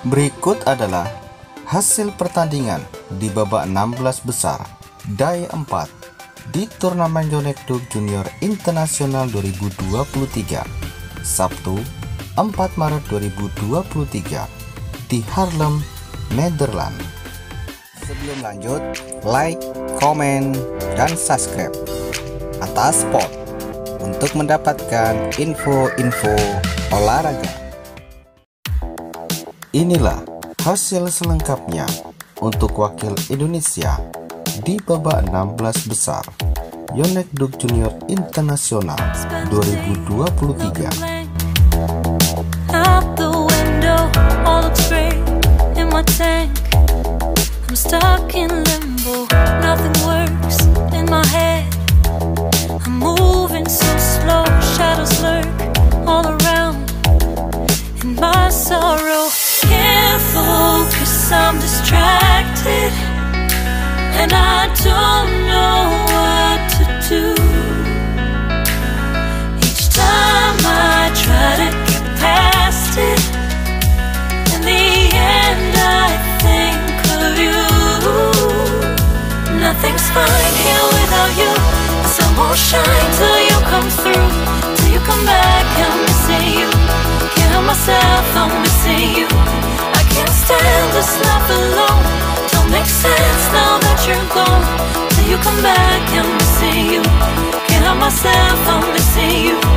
Berikut adalah hasil pertandingan di babak 16 besar DIAN 4 di turnamen Yonex Junior Internasional 2023 Sabtu 4 Maret 2023 di Haarlem, Nederland. Sebelum lanjut, like, komen, dan subscribe atas spot untuk mendapatkan info-info olahraga. Inilah hasil selengkapnya untuk wakil Indonesia di babak 16 besar Yonex Junior Internasional 2023. Out the window, all looks great in my tank. I'm stuck in limbo, nothing works in my head. I'm moving so slow, shadows lurk all around in my sorrow. Can't focus, I'm distracted, and I don't know what to do. Each time I try to get past it, in the end I think of you. Nothing's fine here without you. The sun won't shine till you come through, till you come back. I'm missing you, can't help myself, I'm missing you. I can't stand this life alone, don't make sense now that you're gone. Till you come back, I'm missing you, can't help myself, I'm missing you.